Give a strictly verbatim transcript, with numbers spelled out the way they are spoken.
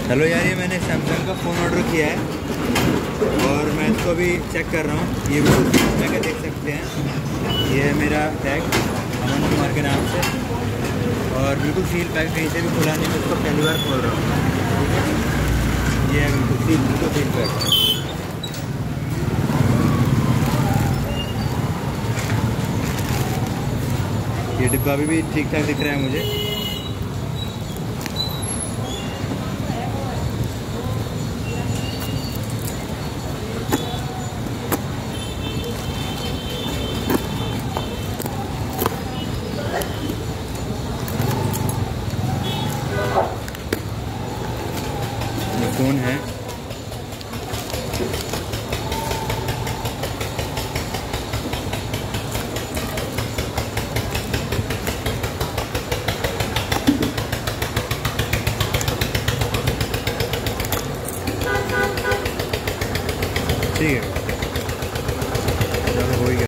Hello यार, ये मैंने सैमसंग का फ़ोन ऑर्डर किया है और मैं इसको अभी चेक कर रहा हूँ। ये बिल्कुल मैं क्या देख सकते हैं, ये है मेरा टैग अमन कुमार के नाम से और बिल्कुल सील पैक, कहीं से भी खुला नहीं। मैं इसको पहली बार खोल रहा हूँ। ये है बिल्कुल सील, बिल्कुल सील पैक। ये डिब्बा अभी भी ठीक ठाक दिख रहा है मुझे। ये फ़ोन है, ठीक है। चलो हो गया।